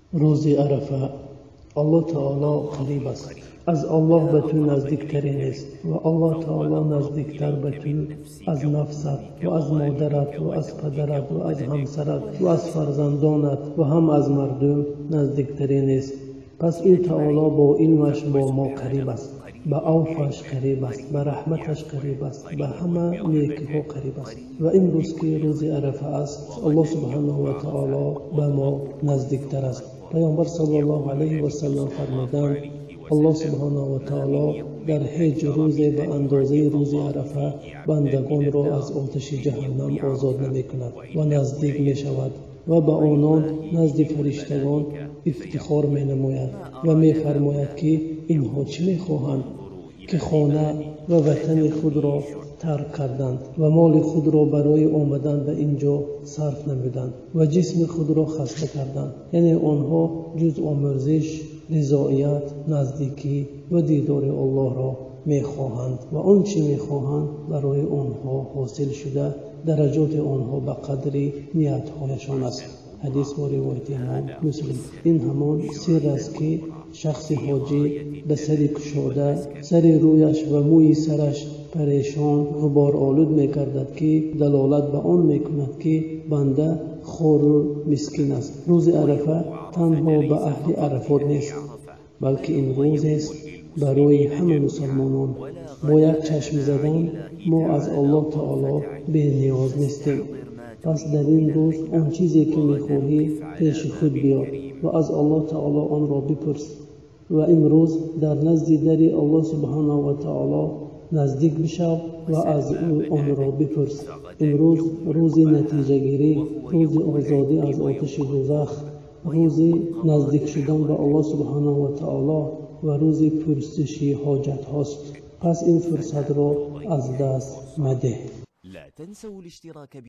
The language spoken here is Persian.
روز عرفه الله تعالی قریب است. از الله به تو نزدیکترین است و الله تعالی نزدیکتر به تو از نفست و از مادرت و از پدرت و از همسرت و از فرزندانت و هم از مردم نزدیکترین است. پس او تعالی با علمش با ما قریب است، به عفوش قریب است، به رحمتش قریب است، به همه نیکی‌ها قریب است. و امروز که روز عرفه است، الله سبحانه و تعالی به ما نزدیکتر است. پیامبر صلی الله علیه و سلم فرمودند الله سبحانه و تعالی در هیچ روزی به اندازه روز عرفه بندگان را از آتش جهنم آزاد نمی کند و نزدیک می شود و به آنان نزد فرشتگان افتخار می نماید و می فرماید که اینها چه می خواهند که خانه و وطن خود را ترک کردند و مال خود را برای آمدن به اینجا صرف نمودند و جسم خود را خسته کردند. یعنی آنها جز آمرزش، رضایت، نزدیکی و دیدار الله را میخواهند و آنچه میخواهند برای آنها حاصل شده. درجات آنها به قدر نیت‌هایشان است. حدیث با روایت امام مسلم. این همان سر است که شخص حاجی به سر کشاده سر رویش و موی سرش پریشان غبار آلود می‌گردد که دلالت به آن می‌کند که بنده خار و مسکین است. روز عرفه تنها به اهل عرفات نیست، بلکه این روز است برای همه مسلمانان. با یک چشم زدن ما از الله تعالی بی نیاز نیستیم. پس در این روز آن چیزی که می‌خواهی پیش خود بیار و از الله تعالی آن را بپرس و امروز در نزد در الله سبحانه و تعالی نزدیک بشو و از آن را بپرس. امروز روز نتیجه گیری، روز آزادی از آتش دوزخ، روز نزدیک شدن به الله سبحانه و تعالی و روز پرسش حاجت هاست. پس این فرصت را از دست مده.